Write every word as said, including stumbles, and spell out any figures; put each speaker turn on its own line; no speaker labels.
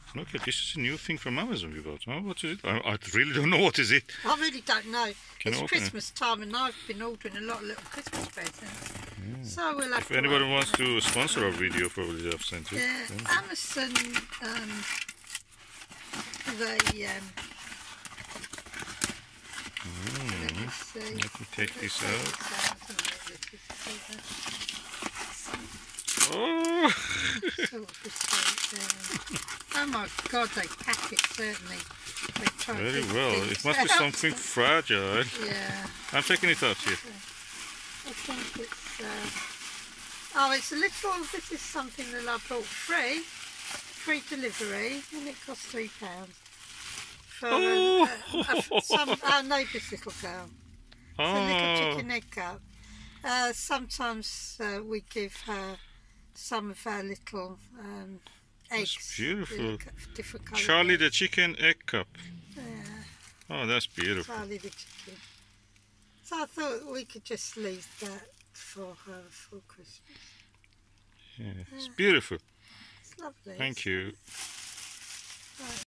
Look, this is a new thing from Amazon we got. Oh, what is it? I, I really don't know what is it.
I really don't know.
Can
It's
I open
Christmas time and I've been ordering a lot of little Christmas presents. Mm. So we'll have
If
to
anybody
wait.
wants to sponsor our video, probably they have sent it.
Yeah,
Yeah.
Amazon, um, they, um,
Mm.
let me see.
Let me take this
Let me
out.
take this out.
Oh!
Sort of this way down. Oh my God, they pack it certainly. They try to
Very
keep
well.
things
It must be
out.
something fragile.
Yeah.
I'm taking it out here.
I think it's, uh, oh, it's a little, this is something that I bought free, free delivery, and it costs three pounds. For
Oh.
uh, uh, some, our neighbour's little girl. It's a little
Oh,
chicken egg cup. Uh, sometimes uh, we give her some of our little um, eggs.
That's beautiful.
with different coloured
Charlie
eggs.
the chicken egg cup.
Yeah,
Oh, that's beautiful.
Charlie the chicken. So I thought we could just leave that for her for Christmas.
Yeah, it's beautiful.
It's lovely.
Thank you.
Right.